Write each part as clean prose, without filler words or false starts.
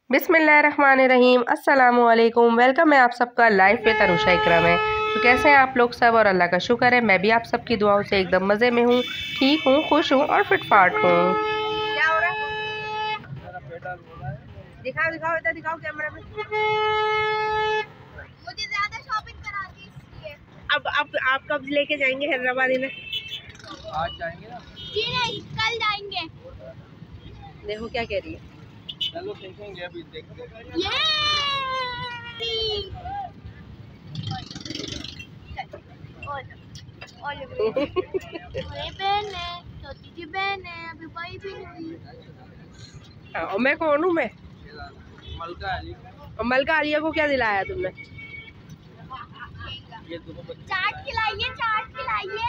बिस्मिल्लाहिर्रहमानिर्रहीम, अस्सलामुअलैकुम। वेलकम है आप सबका लाइफ विद अनुषा इकरा में। तो कैसे हैं आप लोग सब? और अल्लाह का शुक्र है मैं भी आप सबकी दुआओं से एकदम मज़े में हूँ, ठीक हूँ, खुश हूँ और फिटफाट हूँ। क्या हो रहा है? दिखाओ दिखाओ, इधर दिखाओ कैमरा में। मुझे ज़्यादा शॉपिंग कराती है इसलिए। अब आप कब लेके जाएंगे हैदराबाद इन्हें? आज जाएंगे ना? जी नहीं, कल जाएंगे। देखो क्या कह रही है। चलो देखेंगे, अभी देखते हैं। बहन है, छोटी सी बहन है, अभी बड़ी भी नहीं हुई। और मैं कौन हूँ? मैं मलका अली। और मलका आलिया को क्या दिलाया तुमने? ये दोनों बच्चे चाट खिलाइए, चाट खिलाइए।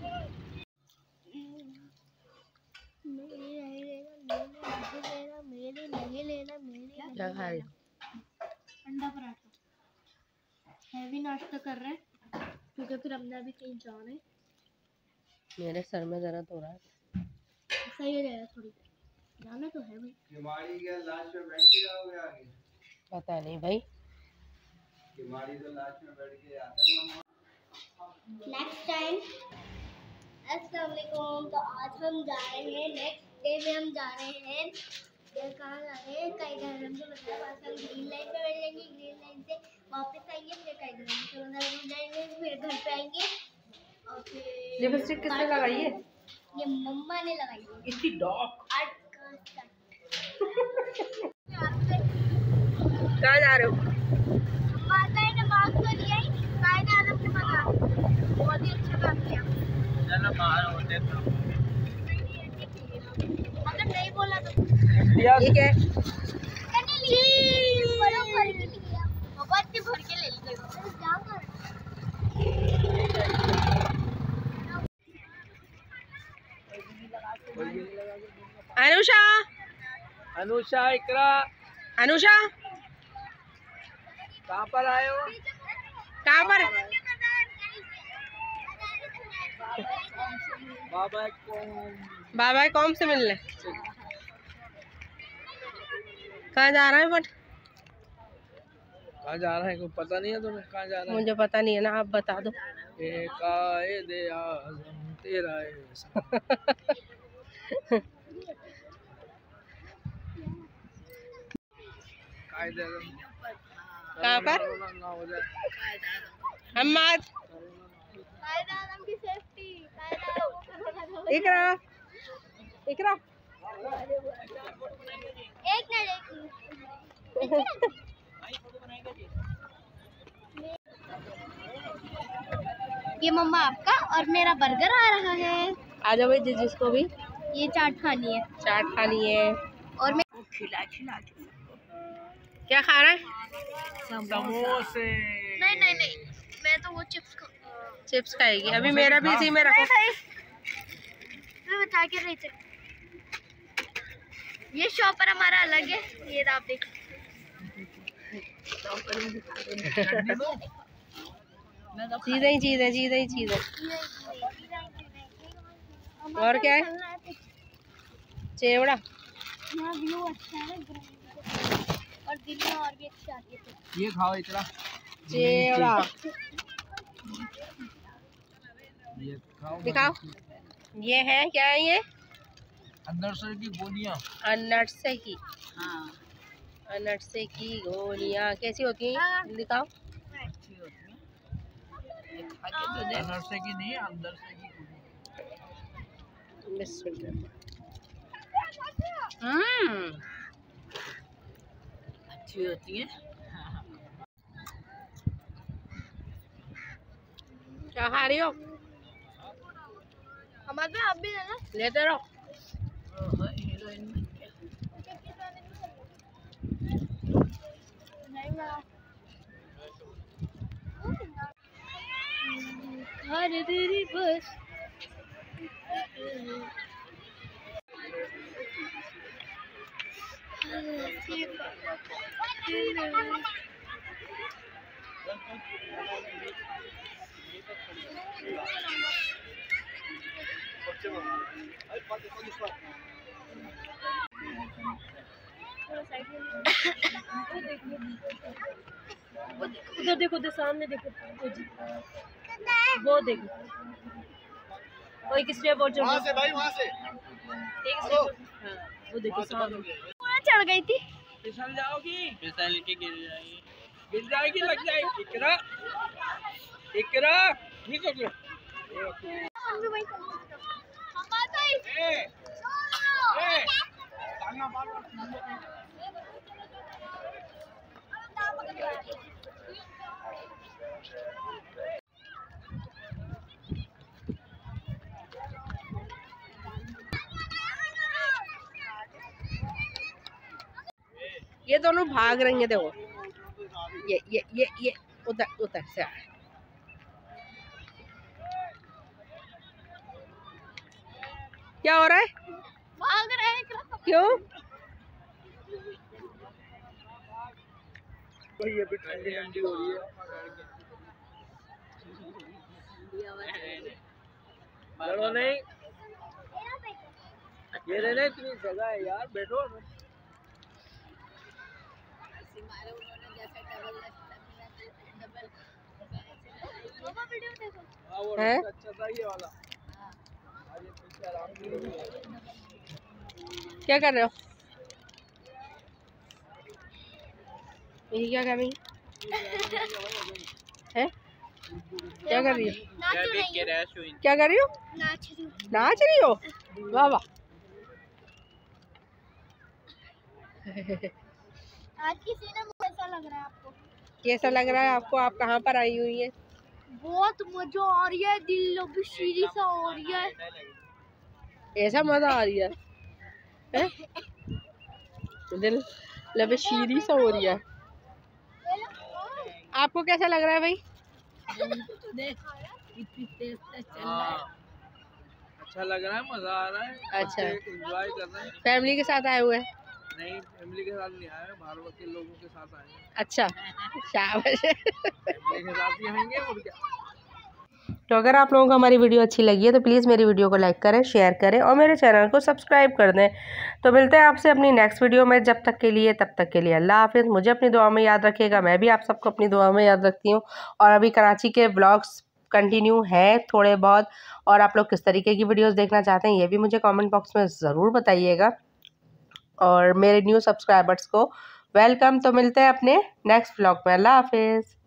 क्या खा रही? अंडा पराठा। हैवी नाश्ता कर रहे हैं क्योंकि फिर हमने अभी कहीं जाना है। मेरे सर में दर्द हो रहा है। सही हो जाएगा, थोड़ी देर जाना तो है भाई। बीमारी के लास्ट में बैठ के जाओगे आगे? पता नहीं भाई। बीमारी तो लास्ट में बैठ के आता है। Next time. अस्सलाम वालेकुम। तो आज हम जा रहे हैं, नेक्स्ट डे में हम जा रहे हैं। कहाँ जा रहे हैं? कायदारम से, मतलब आज हम ग्रीन लाइन पे बैठेंगे, ग्रीन लाइन से वापस आएंगे, फिर कायदारम से उधर जाएंगे, फिर घर पे आएंगे और फिर लिपस्टिक किसने लगाई है? ये मम्मा ने लगाई है। इतनी डॉग। कहाँ जा रहे हो? माता ने मांग तो लिया ही, कायदारम से मजा बहुत ही अच्छा काम किया। चलो बाहर होते तो मतलब नहीं बोला तो ठीक है। बड़ा भर के लिया, बहुत ही भर के ले लीजिएगा। अनुषा, अनुषा इकरा, अनुषा कहाँ पर आए हो? कहाँ पर? बाबा कौन? बाबा कौन से मिलने? कहाँ जा रहे हैं? बट कहाँ जा रहा है? कोई पता नहीं है तुम्हें कहाँ जा रहा है? मुझे पता नहीं है ना, आप बता दो। कायदे आज़म तेरा है। कायदे आज़म कहाँ पर? ना हो जाए। अम्माद, कायदारम की सेफ्टी, इकरा, इकरा। एक मिनट। ये मम्मा आपका और मेरा बर्गर आ रहा है। आ जाओ भाई, जिसको भी ये चाट खानी है चाट खानी है। और मैं खिला क्या खा रहा है? समोसे। नहीं नहीं नहीं, मैं तो वो चिप्स चिप्स खाएगी। अभी मेरा भी इसी में रखो। मैं बता के रही थी। ये शॉपर हमारा अलग है, ये आप देख। चीजें ही चीज है, चीजें ही चीज है। और क्या है? चेवड़ा। यहाँ व्यू अच्छा है और दिल में और भी अच्छी आती है। ये खाओ इकरा। चेवड़ा ये खाओ। दिखाओ। ये है क्या है? ये अनर्से की गोलियां। अनट्से की। हाँ, अनट्से की गोलियां कैसी होती हैं? दिखाओ। अनर्से की नहीं, अनर्से की गोलियां। अच्छी होती है। क्या खा रही हो? हमारे आप भी लेना। लेते रहो। घर तेरी बस उधर देखो, उधर सामने देखो, वो देखो, वो एक स्टेप और वहाँ से भाई, वहाँ से एक स्टेप और, हाँ, वो देखो सामने। चढ़ गई थी। फिसल जाओगी, फिसल के गिर जाएगी, लग जाएगी। इकरा इकरा ठीक हो गया। ये दोनों भाग रही हैं, देखो ये उधर उधर से आ। क्या हो रहा है? भाग रहे हैं। क्यों? ये भी ठंडी ठंडी हो रही है। बैठो नहीं, ये रहने इतनी जगह है यार, बैठो। है? अच्छा था ये वाला। क्या कर रहे हो? ये क्या कर रही है? क्या कर रही है? क्या कर रही हो? नाच रही हो? वाह वाह। आज की सीन कैसा लग रहा है आपको? कैसा लग रहा है आपको? आप कहाँ पर आई हुई हैं? बहुत मजा आ रही है, दिल लबी शीरी सा हो रही है। ऐसा मजा आ रही है, है? दिल लबे शीरी सा हो रही है। आपको कैसा लग रहा है भाई? अच्छा लग रहा है, मजा आ रहा है। अच्छा, एंजॉय कर रहे हैं। फैमिली के साथ आए हुए हैं? नहीं, फैमिली के साथ नहीं आए, बाहर के लोगों के साथ आए हैं। अच्छा, शाबाश। फैमिली के साथ ही आएंगे और क्या। तो अगर आप लोगों को हमारी वीडियो अच्छी लगी है तो प्लीज़ मेरी वीडियो को लाइक करें, शेयर करें और मेरे चैनल को सब्सक्राइब कर दें। तो मिलते हैं आपसे अपनी नेक्स्ट वीडियो में। तब तक के लिए अल्लाह हाफिज़। मुझे अपनी दुआ में याद रखिएगा, मैं भी आप सबको अपनी दुआ में याद रखती हूँ। और अभी कराची के ब्लॉग्स कंटिन्यू हैं थोड़े बहुत, और आप लोग किस तरीके की वीडियोज़ देखना चाहते हैं ये भी मुझे कॉमेंट बॉक्स में ज़रूर बताइएगा। और मेरे न्यू सब्सक्राइबर्स को वेलकम। तो मिलते हैं अपने नेक्स्ट ब्लॉग में। अल्लाह हाफिज़।